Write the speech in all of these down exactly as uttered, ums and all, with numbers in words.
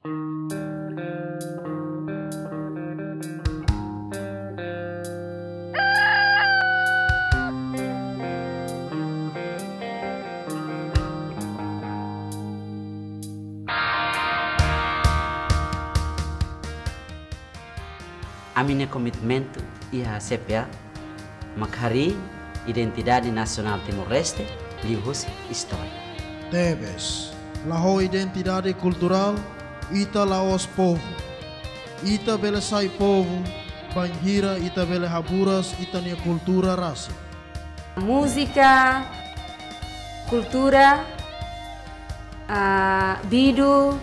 Amine commitmento ia C P A makhari identidade nasional Timor-Leste lius história. Tebes, laho identidade cultural ita laos povo. Ita bele sai povo, banhira ita bele haburas ita nia cultura rasa. Música, cultura, uh, bidu.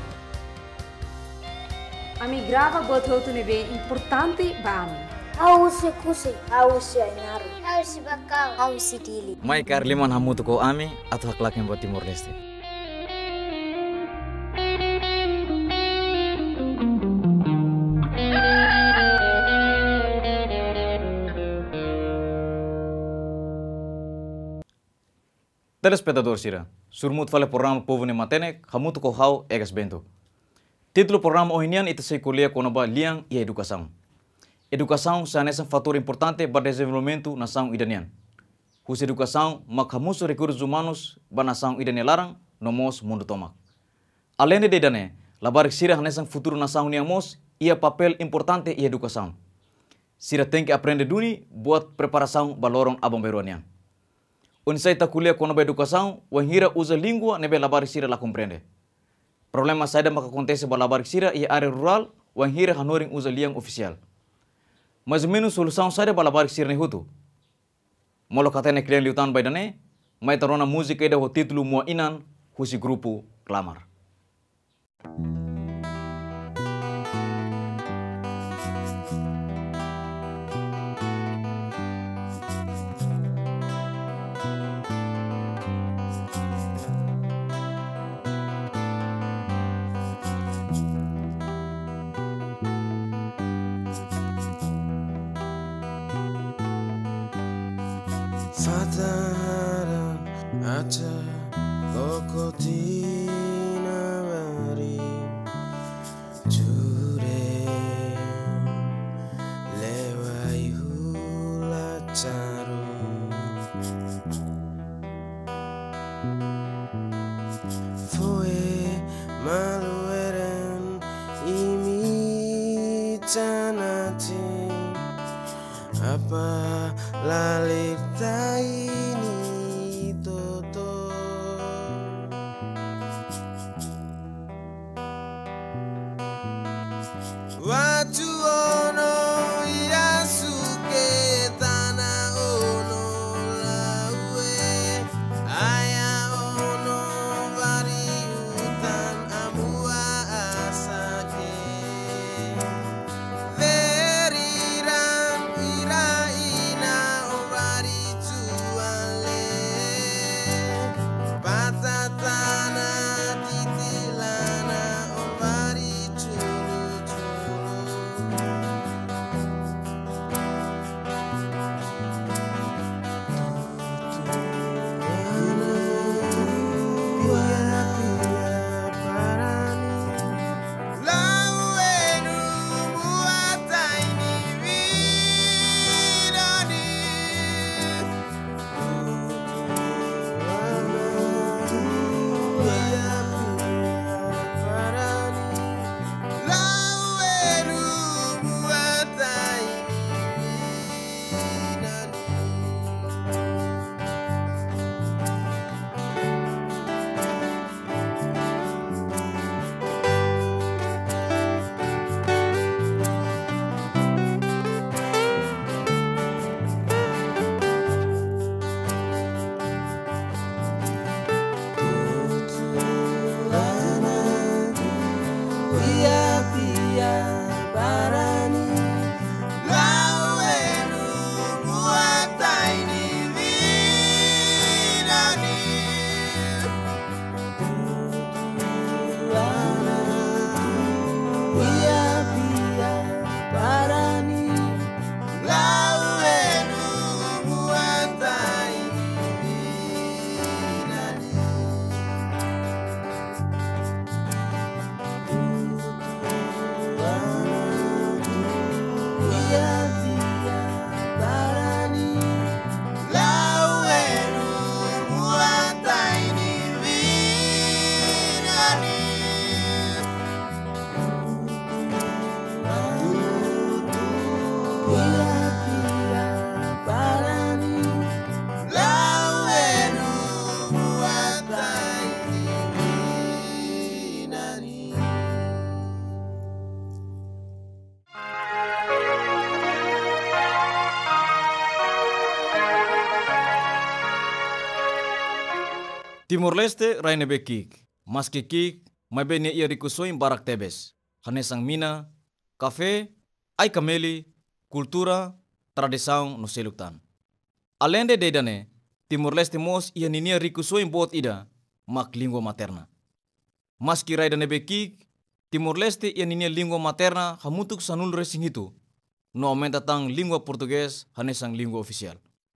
Ami grava buat hotu nebe importante ba ami. Hausi kusi, hausi ainaru, hausi bakau, hausi dili. Mai karliman hamutu ko ami atau hak lakin buat Timor-Leste. Telespectador Sira, surmut fale programa Povo ne Matene, hamutu ko hau egas bento. Título programa ohinian itu sei kuliah konaba liang e educação. Educação sanessa fator importante para desenvolvimento nação idanian. Hus educação makhamuso recursos humanos ba nação idania larang nomos mundo tomak. Além de dane, labar sira hanessa futuro nação niamos ia papel importante e educação. Sira tem que aprender duni buat preparação balorong abang beruanian. Unsai ta kuliah konaba educação, wahira usa língua nebe labar sira la compreende. Problema saida maka acontece balabar sira e área rural wan hira hanoring usa liang oficial. Mas menos solução saida balabar sira nehutu. Molo katene klian liutan baidane, mai tarona música ida ho título mua inan husi grupo Clamar. Fatara aja kokotina mari jure lewai hula caru foe malueren imi canati apa lalita ini toto watu ono irasuke tanah ono lawe aya ono bari hutan amua asake veriran iraina obari tuale patatana titilana obari chulu Timor-Leste rai nebe kik, maski kik, mai be ne ia rikusoin barak tebes, hanesang mina, kafe, ai kameli, kultura, tradisaun no seluktan. Alende dedane, Timor-Leste mos ia ninia rikusoin bot ida, mak lingua materna. Maski rai nebe kik, Timor-Leste ia ninia lingua materna hamutuk sanul resing itu, no aumenta tang lingua português hanesang lingua oficial.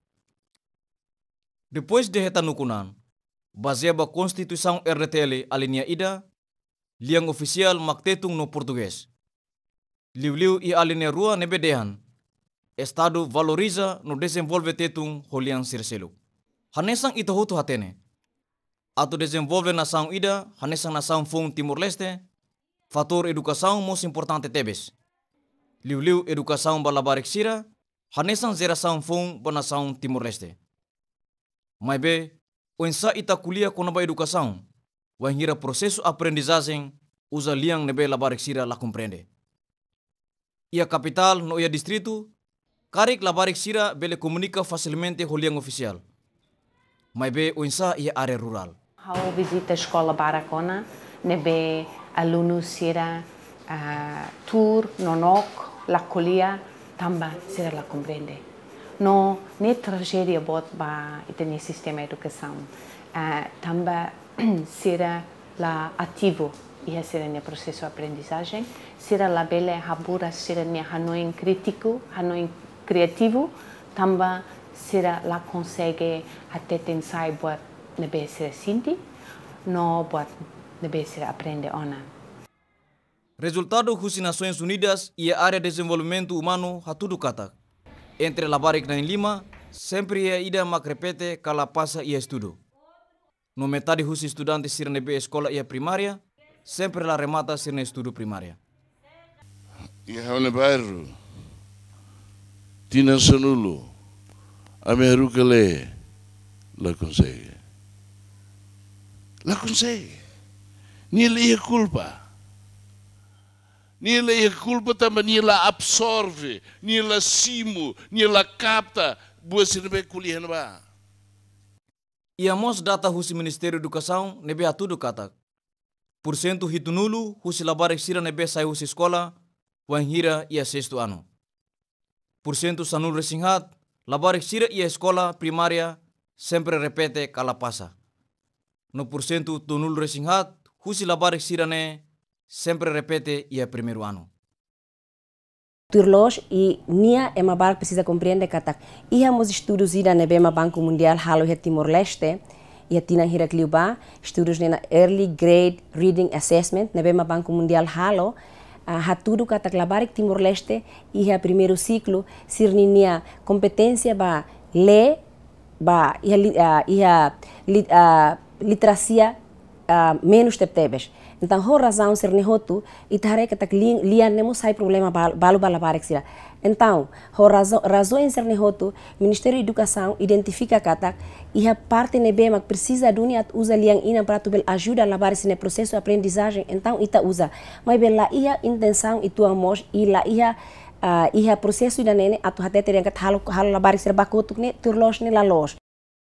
Depois de retanukunan, baseada Constituição R D T L alinea ida, liang oficial maktetung no português. Liu-liu i alinea rua nebedehan, Estado valoriza no desenvolve tetung holiang sirseluk. Hanesang ita hutu hatene. Atu desenvolve nação ida, hanesang nação fung Timor-Leste, fator educação most importante tebes. Liu-liu educação balabarik sira, hanesang geração fung ba nação Timor-Leste. Mai be, o insa ita kuliah konaba educação, wanhira processo aprendizagem usa liang nebe labarik sira la compreende. Ia capital no ia distrito, karik labarik sira bele comunica facilmente ho liang oficial. Mai be o insa ia área rural. Hau visita a escola Baracona, nebe alunos sira uh, tour, nonok, la colia, tamba sira la compreende. No, ne tragédia bot ba itene sistema educação. Uh, tamba será la ativo e será ne processo aprendizagem, será la bele habura será ne hanoin crítico, hanoin criativo, tamba será la consegue até tensai bot nebe será sinti, no bot nebe será aprende ona. Resultado das Nações Unidas e a área de desenvolvimento humano hatudu katak. Entre labarik na lima, sempre ia ida mak repete kala passa ia estudo. No metade dos estudantes sir nebe escola ia primária, sempre la remata sir na estudo primária. Ia haune bairro, tina sanulo, a merucale, la consegue. La consegue. Ni le culpa. Ni la culpa também, ni la absorve, ni la simo, ni la capta, buat sirbe kuliah ba. Ia mos data husi Ministério da Educação nebe atudo katak. Porcento hitunulu husi labarik sira nebe sai husi escola, wanhira ia sexto ano. Porcento sanul resinghat, labarik sira ia escola primária, sempre repete kala passa. No porcento tunul resinghat, husi labarik sira ne, sempre repete ia primeiro ano. Turlos e nia é uma barca precisa compreender que íamos estudos ida na bema Banco Mundial halo he Timor-Leste e tina hira kliuba estudos na Early Grade Reading Assessment na bema Banco Mundial halo hatudu katak labarik Timor-Leste e a primeiro ciclo sirninia competência ba ler ba ia literacia menos teptebes. Então, a razão ser nehotu itare que tak lian nemo sai problema balu balabarek sira. Então, a razão razão ser nehotu Ministério da Educação identifica katak e a parte nebe mak precisa dunia usa liang ina para tu bel ajuda labar esse processo de aprendizagem. Então, ita usa. Mas bela ia intenção itu amos e la ia ia processo ida nene atu hate ter yang kat halo halo labar ser bakotuk ne turlos ne la los.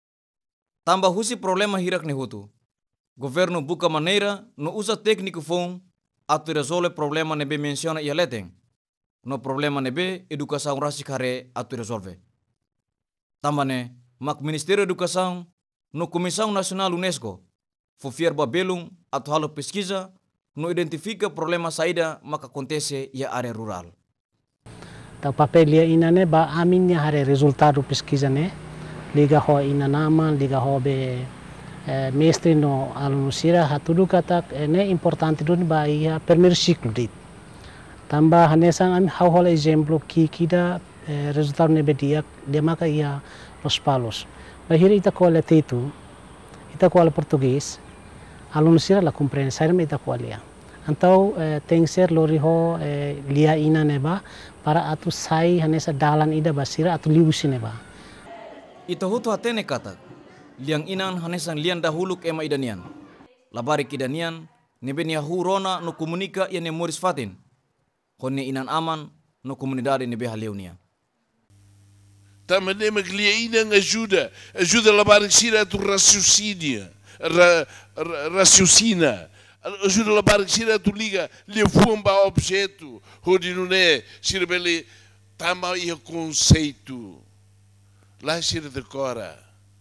Tambah husi problema hirak nehotu. Governo buka maneira no usa técnico fon atu resolve problema nebe menciona ia leteng. No problema nebe educação rasikare atu resolve. Tambane mak Ministério da Educação no Comissão Nacional UNESCO fofiar babelum atu halo pesquisa no identifica problema saída mak acontece ia área rural. Ta papel ia inane ba amin ya hare resultado pesquisa ne liga ho inanama liga ho be Eh, mestre no aluno sira hatudu katak ene importante dun ba ia primeiro ciclo dit. Tamba hanesang am hau hol exemplo ki kida eh, resultado nebe dia de maka ia los palos. Bahir ita koala tetu, ita koala português, aluno sira la compreende sair me ita koala. Então eh, tem ser loriho eh, lia ina neba para atu sai hanesa dalan ida basira atu liusi neba. Ita hutu hatene katak. Liang inan hanesang lian dahuluk ema idanian. Labarik idanian, nebe nia hurona no komunika ia ne moris fatin. Honne inan aman no comunidade nebe haleunia. Também me lia inan ajuda, ajuda a labarik sira tu raciocínio, ra, ra, raciocina. Ajuda a barra que tu liga, lhe fumba objeto, onde não é, se rebele, tama e conceito. Lá se decora.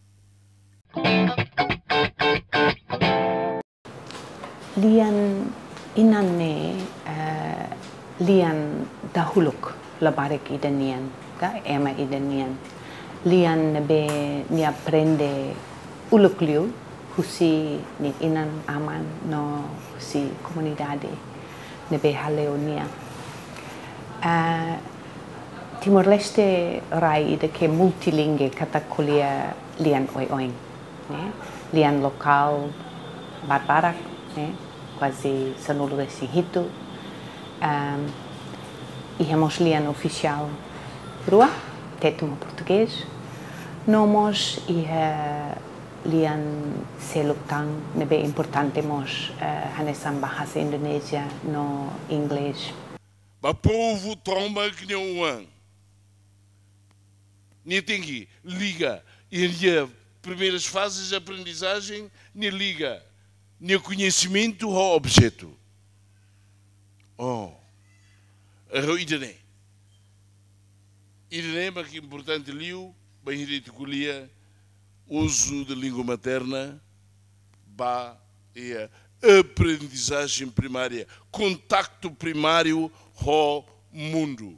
Lian inane uh, lian dahuluk labarik idanian, ka ema idanian. Lian nebe ni aprende uluk liu. Husi ni inan aman no husi komunidade nebe haleonia. Uh, Timor-Leste rai ida ke multilingue kata kuliah lian oi-oing. Ne? Lian lokal barbarak, ne? Quase sanulu desse hitu. Um, ihamos lian oficial rua, tetumo português. Nomos iha lian selutang nebe importante mos uh, hanesan bahasa Indonesia no inglês. Ba povo tromba que nem um nem tem que liga e as primeiras fases de aprendizagem nem liga nem conhecimento ao objeto. Oh, erro idene. Idene mas que importante liu bem direito colia uso da língua materna, ba e a aprendizagem primária, contacto primário com o mundo.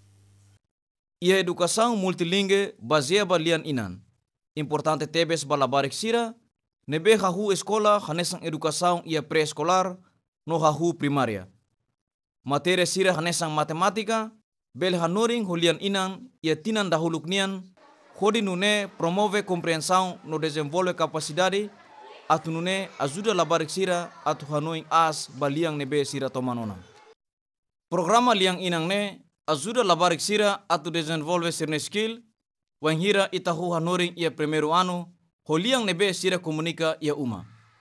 E a educação multilingue baseada lian inan. Importante tebes balabarik sira, nebe hahu escola hanesan educação e a pré-escolar no hahu primária. Matéria sira hanesan matemática, bel hanuring hulian inan e a tinan dahuluk nian. Hodi nune promove compreensão no desenvolve capacidade, atu nune ajuda labarik sira atu hanoing as baliang nebe sira tomanona. Programa liang inang ne ajuda labarik sira atu desenvolve sirne skill, wanghira itahu hanoring ia primeiro ano, holiang nebe sira comunica ia uma.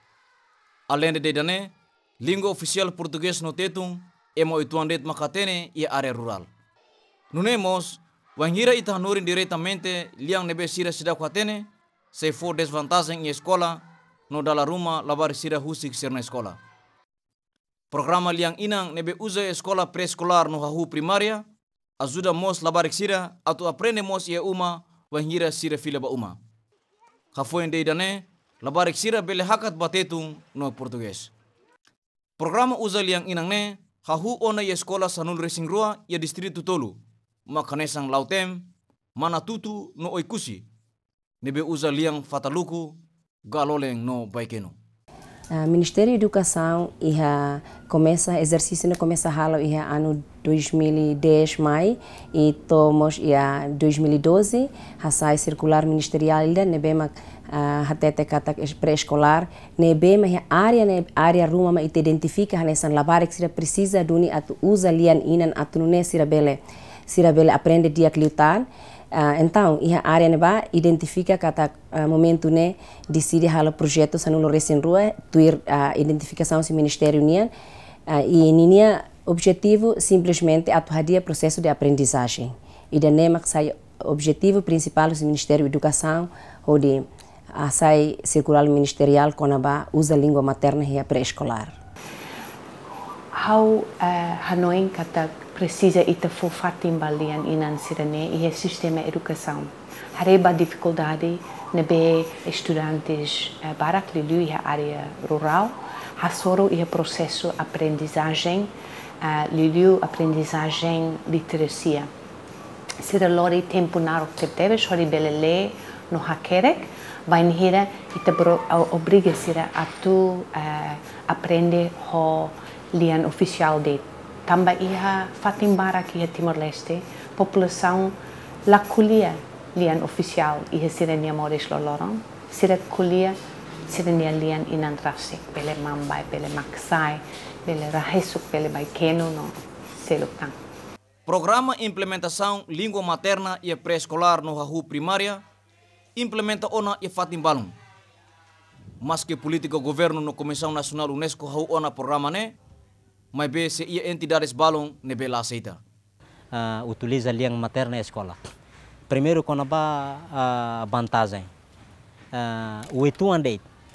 Além de dane, língua oficial português no tetung, emo ituandet makatene ia área rural. Nunemos wanghira ita hanurin diretamente liang nebe sira sida kwatene, se for desvantagem em escola, no dala rumah labar sira husik sirna escola. Programa liang inang nebe usa escola pré-escolar no hahu primária, ajuda mos labarik sira atau aprende mos ia uma wanghira sira fila ba uma. Hafoin deidane labarik sira bele hakat batetung no português. Programa usa liang inang ne hahu ona ia escola sanul racing rua ia distrito tolu. Makanesang lautem, mana tutu no oikusi, nebe usa liang fataluku, galoleng no baikeno. Uh, Ministério da Educação ia começa exercício ne começa halo ia ano dois mil e dez mai e tomos ia dois mil e doze hasai circular ministerial ida nebe mak uh, hatete kata pré-escolar nebe ma área ne área ruma ma ite identifica hanesan labarik sira precisa duni atu usa lian inan atu nune sira bele sira bele aprende dia kliutan. Uh, então, a área neba identifica cada uh, momento né decide halo projeto sanulo recém rua tuir a uh, identificação do Ministério União uh, e ninia objetivo simplesmente atuadia processo de aprendizagem e da nema que sai objetivo principal do Ministério da Educação ou de a uh, sai circular ministerial conaba usa língua materna e a pré-escolar. How uh, Hanoi kata precisa ita fofatim balian inan sirene e sistema educação. Hareba dificuldade nebe estudantes uh, barak lilu e área rural, hasoro e processo aprendizagem, uh, lilu aprendizagem literacia. Sira lori tempo naro que deve chori belele no hakerek, vai nihira ita obriga sira atu uh, aprende ho lian oficial de tamba iha fatimbara ki ha Timor-Leste população la kulia lian oficial iha sirenia moris loloron sira kulia sirenia lian inan rasik pele mambai pele maksai pele rahesuk pele baikeno no selukang. Programa implementação língua materna e pré-escolar no hahu primária implementa ona e fatimbalum. Mas que política governo no Comissão Nacional UNESCO hahu ona programa ne mas be se ia entidades balong nebe la aceita. Uh, utiliza língua materna na escola. Primeiro, quando há uh, vantagem, uh, o estuante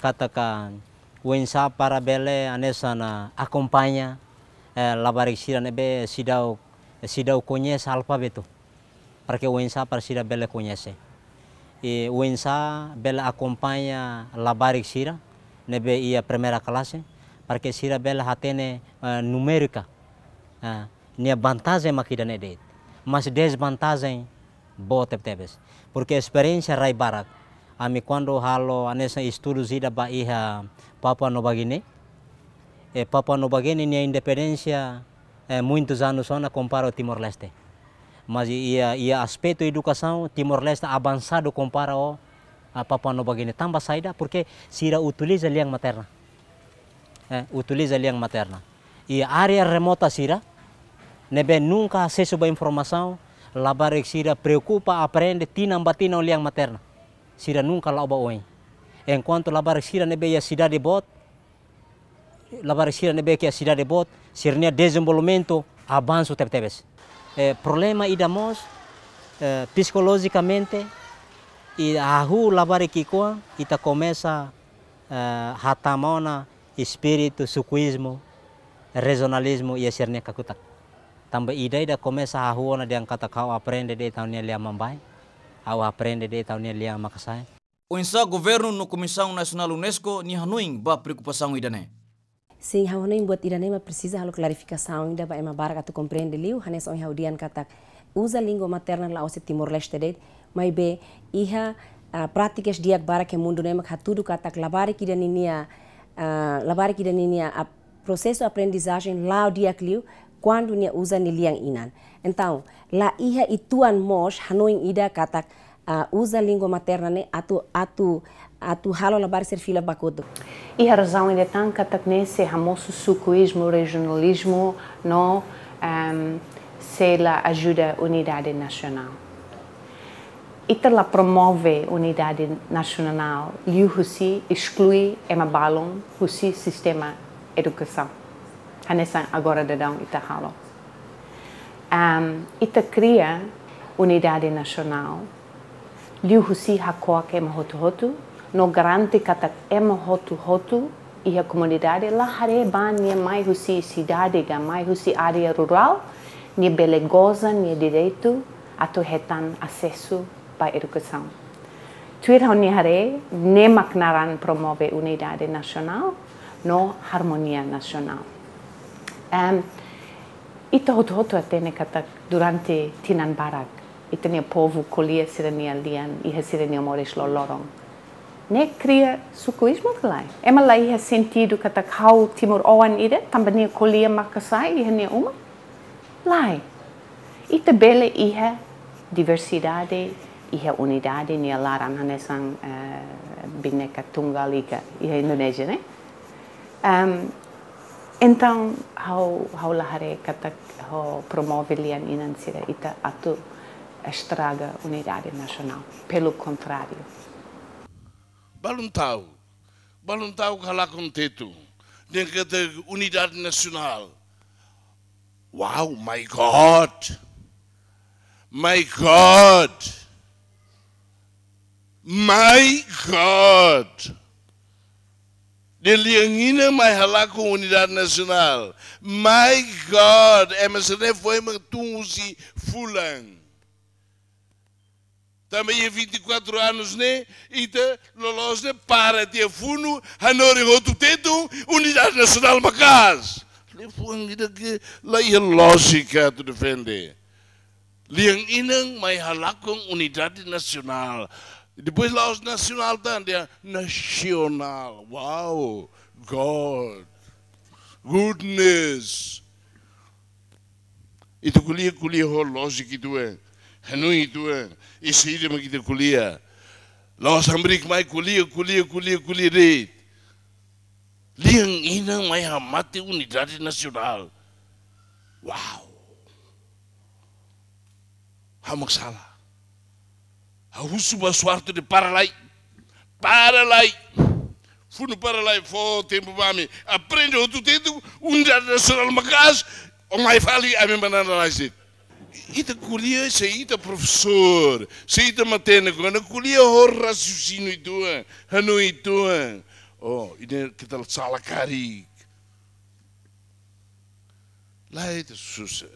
katakan wensa para bele anesa na acompanha eh, labarik sira nebe sidau sidau conhece alfabeto porque wensa para sira bele conhece e wensa bele acompanha labarik sira nebe ia primeira classe porque sira bele hatene uh, numérica uh, nia vantagem makidane det mas desvantagem bote tebes porque experiência rai barak ami quando halo anesa estudos ida ba iha Papua Nova Guiné e Papua Nova Guiné nia independência eh, muitos anos só na compara ao Timor-Leste mas ia ia aspecto educação Timor-Leste avançado compara ao a Papua Nova Guiné tambah saída porque sira utiliza língua materna eh, utiliza língua materna e área remota sira nebe nunca acesso a informação labarek sira preocupa aprende tinam batina língua materna sira nunca lá oin enquanto labarek sira nebe a cidade bot labarek sira nebe que a cidade bot sirnia desenvolvimento avanço tebes eh, problema idamos eh, psicologicamente e ahu labarek ikoa ita começa uh, hatamona espírito suquismo regionalismo e sirnia kakutak tambah ida ida começa a rua de angkata kau aprende de tahunnya liang mambai, au aprende de tahunnya liang makasai. O insa governo no Comissão Nacional UNESCO ni hanuing ba preocupação idane. Sim, hanuing buat idane mas precisa halo clarificação ainda ba ema barca tu compreende liu hanes on haudian katak usa língua materna lá o Timor-Leste det, mas be iha uh, práticas diak bara que mundo nemak hatudu katak labari kidaninia uh, labari kidaninia a processo aprendizagem lá o diak liu quando nia usa ni liang inan. Então, lá iha ituan mos hanoing ida katak uh, usa língua materna ne atu atu atu halo labar ser fila bakoto. E a razão ainda tan katak nesse hamoso sucuismo, regionalismo no um, se la ajuda unidade nacional. Ita la promove unidade nacional, liu husi exclui ema balon husi sistema educação. Hanesan agora dadão ita halo. Um, ita cria unidade nacional. Liu husi hakoa ke ema hotu hotu, no garante katak ema hotu hotu e a comunidade lá hare ban nie mai husi cidade ga mai husi área rural, nie belegosa nie direito a tu hetan acesso para educação. Tuir hau nie hare ne maknaran promove unidade nacional, no harmonia nacional. Um, ita hotu hotu atene katak durante tinan barak, ita nia povo kolia sirania lian iha sirania mores lolorong. Ne cria sucuismo kalai. Ema lá iha sentido katak hau timor oan ida, tambah nia kolia makasai iha nia uma. Lai. Ita bele iha diversidade, iha unidade nia laran hanesang uh, bineka tunggal ika iha Indonesia, né? Um, Então, hau hau lahare katak ho promove lian inan sira ita atu estraga unidade nacional. Pelo contrário. Baluntau, baluntau kalah kontetu dengan kata unidade nacional. Wow, my God, my God, my God. De liangina mai halaku unidade nacional. My God, é mas não foi uma tunzi fulan. Também há vinte e quatro anos, né? E tá lolos né para ter fundo, hanori outro teto, unidade nacional macas. Lefuang ida que lá é lógica tu defender. Liangina mai halaku unidade nacional. Depois lá os nacional também, nacional, wow, God, goodness. Itu kuliah kuliah ho lógica itu é, hanui itu é, esse idioma kita kuliah. Lá os Amerik mai kuliah kuliah kuliah kuliah deh. Liang inang mai hamati unidade nacional, wow, hamak salah. Hahusu basuarto de paralai, paralai, funo paralai fo tempo bami, aprende outro tempo, unidade nacional macas, o mais fali a minha banana lá isso. Ita kuliah, se ita professor, se ita matena, quando kuliah o raciocínio itu, hanu itu, Oh, ini kita salah kari. Lah itu susah.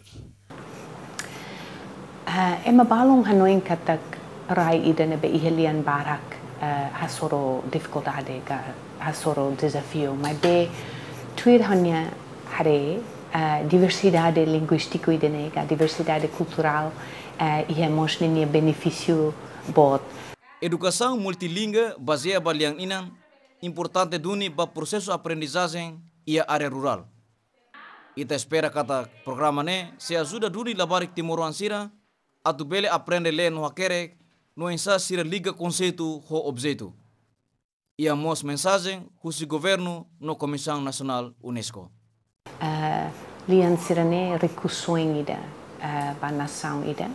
Uh, ema balong hanoin katak rai ida nebe ihelian barak uh, hasoro dificuldade ga hasoro desafio, mas be tuir hanya hare uh, diversidade linguístico ida nega, diversidade cultural uh, ia mosne nia benefício bot. Educação multilingua baseada baliang inan importante duni ba processo aprendizagem e a área rural. Ita espera kata programa ne se ajuda duni labarik timoruan sira atu bele aprende le no hakere no ensa sira liga conceito ho objeto. Ia mos mensagem husi governo no Comissão Nacional UNESCO. Uh, lian sirane ricusoing ida uh, ba nação ida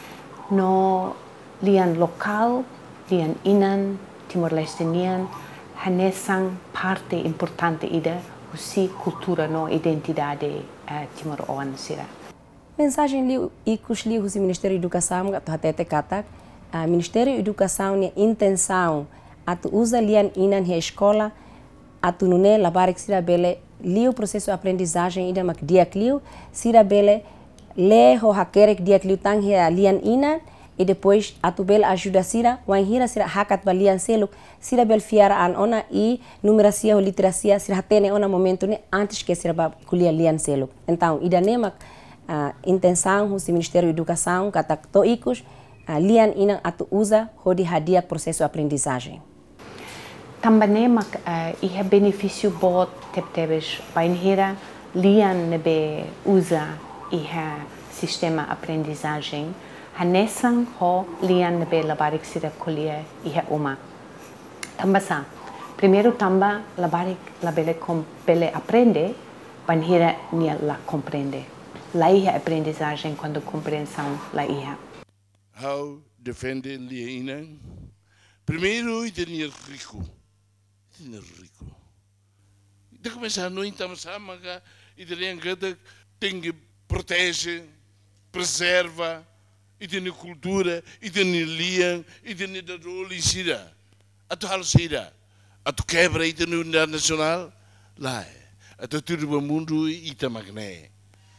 no lian lokal lian inan Timor-Leste nian hanesang parte importante ida husi cultura no identidade uh, Timor-Oan sira. Mensagem li ikus li husi Ministério da Educação atu hatete katak uh, Ministério da Educação nia intenção atu usa lian inan he escola atu nune labarik sira bele liu processo aprendizagem ida mak diak liu sira bele le ho hakerek diak liu tang he lian inan e depois atu bel ajuda sira wan hira sira hakat balian seluk sira bel fiara an ona e numeracia ou literacia sira hatene ona momento ne antes que sira ba kulia lian seluk. Então ida nemak uh, intenção husi Ministério da Educação katak toikus uh, lian inan atu usa hodi hadia processo aprendizagem. Também mak uh, ia benefício bot tep-tebes bain hira lian nebe usa ia sistema aprendizagem hanesang ho lian nebe labarik sira kulia ia uma. Tamba sa, primeiro tamba labarik labele com bele aprende, bain hira nia la compreende. La ia aprendizagem quando compreensão la ia. How defende liina? Primeiro ite rico. Rico. Ita começar no então sama ka ite que tem que protege, preserva, ite ni cultura, ite ni lian, ite ni da roli sira. Atu hal sira. Atu quebra ite ni unidade nacional lá. Atu tudo o mundo ita magné.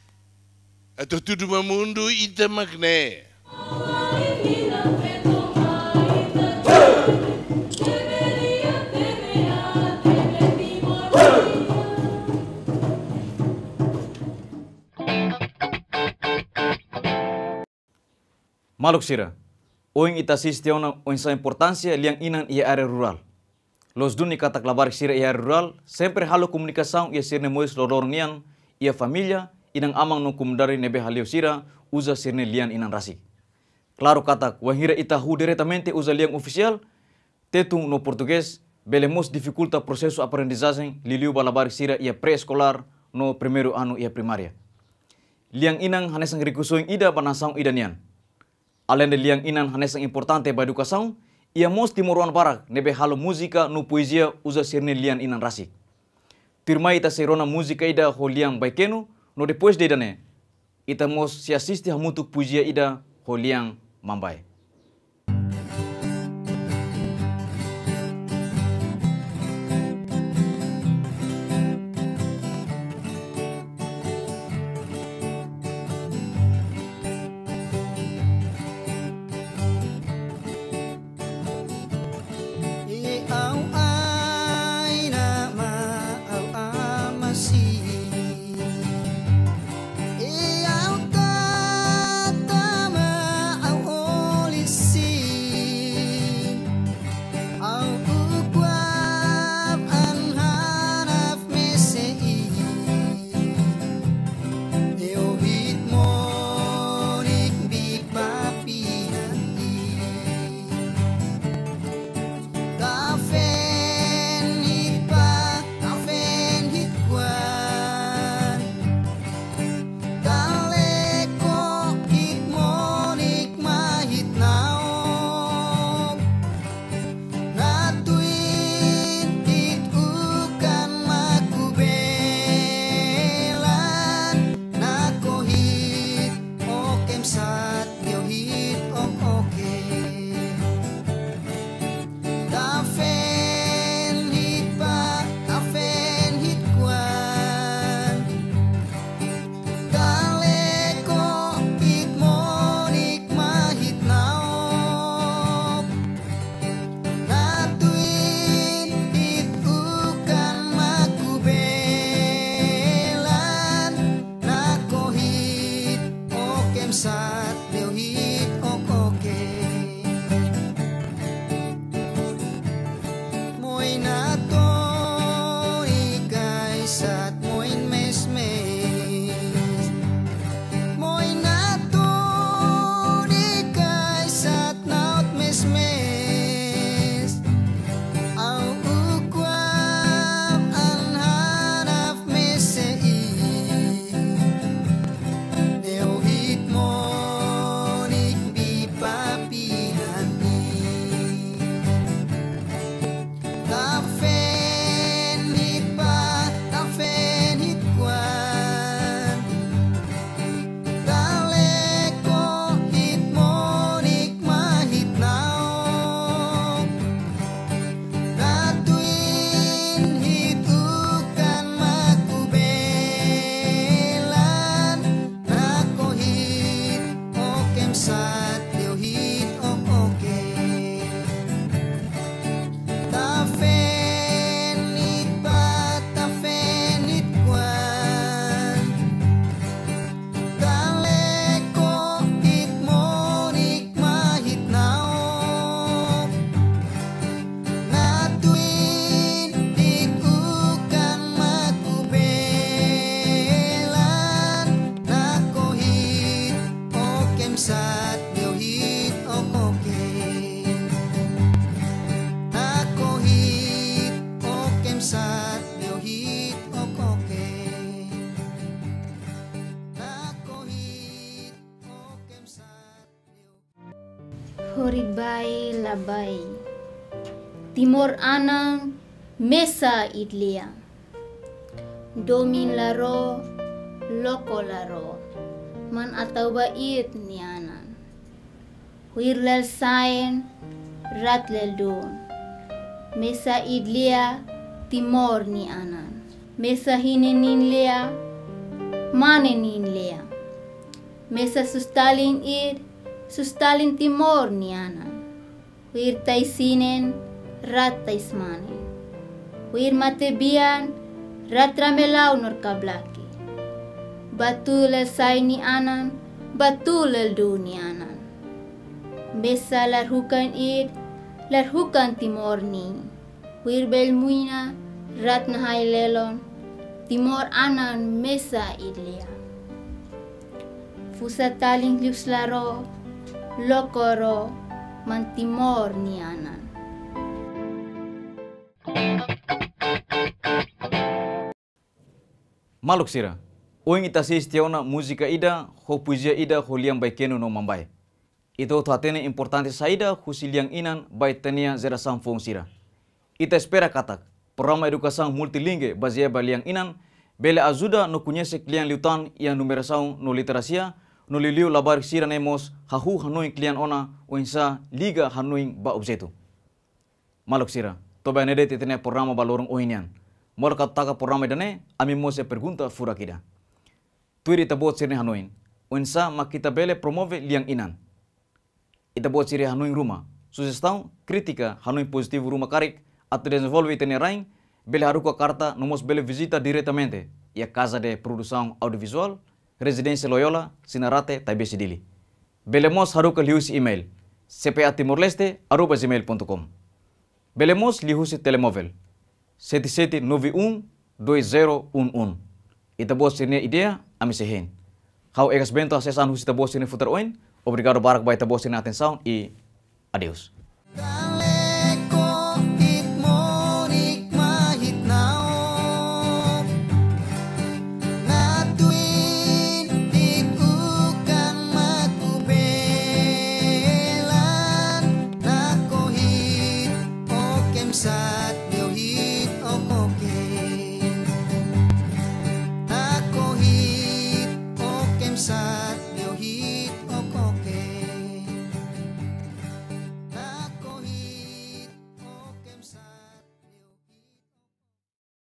Atu tudo o mundo ita magné. Maluk sira, oing ita sistiona oing sa importância liang inan ia área rural. Los duni katak labarik sira ia área rural, sempre halo komunikação ia sirne mois loror nian ia família inang amang no kumdari nebe halio sira usa sirne lian inan rasi. Claro katak wahira ita hu diretamente usa liang oficial, tetung no português, belemos dificulta processo aprendizagem liliu balabarik sira ia pré-escolar no primeiro ano ia primária. Liang inang hanesang rikusoing ida banasang ida nian. Além de liang inan hanesang importante ba educação, ia mos Timoruan Barak nebe halo música no poesia usa sirne lian inan rasi. Tirmai ita serona música ida ho liang baikenu, no depois de idane, ita mos si assiste hamutuk poesia ida ho liang mambai. Au Horibai labai. Timor anang mesa idlia. Domin laro, loko laro. Man atau bait ni anan. Huirlel sain, ratlel don. Mesa idlia, timor ni anan. Mesa hinenin lea, manenin lea. Mesa sustalin id, sustalin timor ni anan. Huir taisinen, rat taismanen. Huir matebian, rat ramelau nor kablaki. Batul el sai ni anan, batul el du ni anan. Mesa larhukan id, larhukan timor ni. Huir bel muina, rat nahai lelon, timor anan mesa idlia. Fusa taling lius laro, lokoro, man timor ni anan. Maluk sira, oing ita sis tiauna musika ida, ho puisia ida, ho liang baikenu no mambai. Ito tuatene importante saida, husi liang inan, bai tenia zera samfong sira. Ita espera katak, programa edukação multilingue baseia ba liang inan, bele ajuda no conhece liang liutan yang numeração no literacia, no liliu labar sira nemos, hahu hanuing klian ona, oinsa liga hanuing ba objeto. Maluk sira, toba nede titene programa balorong oinian. Mora kataka programa dane, ami mose pergunta fura kida. Tuiri tabot sirne hanuing, oinsa makita bele promove liang inan. Ita buat siri hanuing rumah, sugestão, crítica, hanuing positivo rumah karik, atau desenvolve itene raing, bele haruka karta, nomos bele visita diretamente, e a Casa de Produção Audiovisual, Residência Loyola, Sinarate, Taibesi Dili. Bele mos haruka lihusi email, c p a timorleste arroba gmail ponto com. Bele mos lihusi telemóvel, sete sete nove um dois zero um um. Ita buat sirne idea, ami sehen. Hau egas bento asesan husi ta buat sirne futar oin, obrigado barak by tabos na atenção e adeus.